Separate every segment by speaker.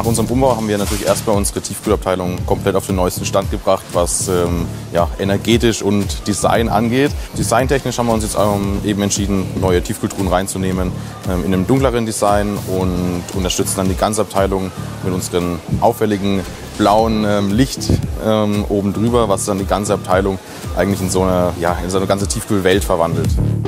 Speaker 1: Nach unserem Umbau haben wir natürlich erstmal unsere Tiefkühlabteilung komplett auf den neuesten Stand gebracht, was energetisch und Design angeht. Designtechnisch haben wir uns jetzt eben entschieden, neue Tiefkühltruhen reinzunehmen in einem dunkleren Design und unterstützen dann die ganze Abteilung mit unserem auffälligen blauen Licht oben drüber, was dann die ganze Abteilung eigentlich in so eine ganze Tiefkühlwelt verwandelt.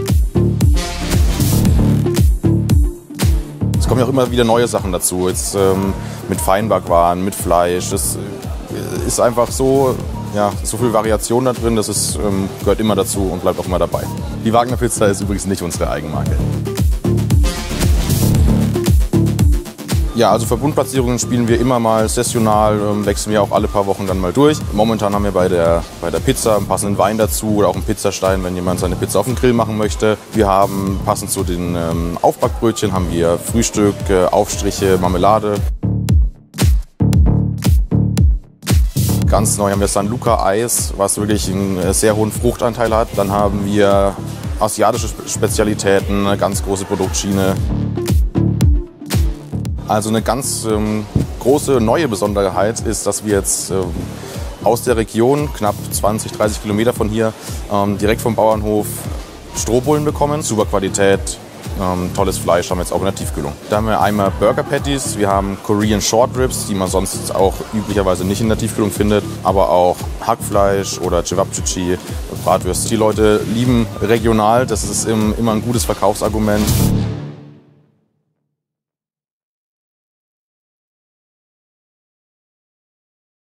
Speaker 1: Es kommen ja auch immer wieder neue Sachen dazu, jetzt mit Feinbackwaren, mit Fleisch. Das ist einfach so viel Variation da drin, das gehört immer dazu und bleibt auch immer dabei. Die Wagner Pizza ist übrigens nicht unsere Eigenmarke. Ja, also Verbundplatzierungen spielen wir immer mal saisonal, wechseln wir auch alle paar Wochen dann mal durch. Momentan haben wir bei der Pizza einen passenden Wein dazu oder auch einen Pizzastein, wenn jemand seine Pizza auf dem Grill machen möchte. Wir haben passend zu den Aufbackbrötchen haben wir Frühstück, Aufstriche, Marmelade. Ganz neu haben wir San Luca Eis, was wirklich einen sehr hohen Fruchtanteil hat. Dann haben wir asiatische Spezialitäten, eine ganz große Produktschiene. Also eine ganz große neue Besonderheit ist, dass wir jetzt aus der Region, knapp 20, 30 Kilometer von hier, direkt vom Bauernhof Strohbullen bekommen. Super Qualität, tolles Fleisch haben wir jetzt auch in der Tiefkühlung. Da haben wir einmal Burger Patties, wir haben Korean Short Ribs, die man sonst auch üblicherweise nicht in der Tiefkühlung findet, aber auch Hackfleisch oder Cevapcici, Bratwürste. Die Leute lieben regional, das ist immer ein gutes Verkaufsargument.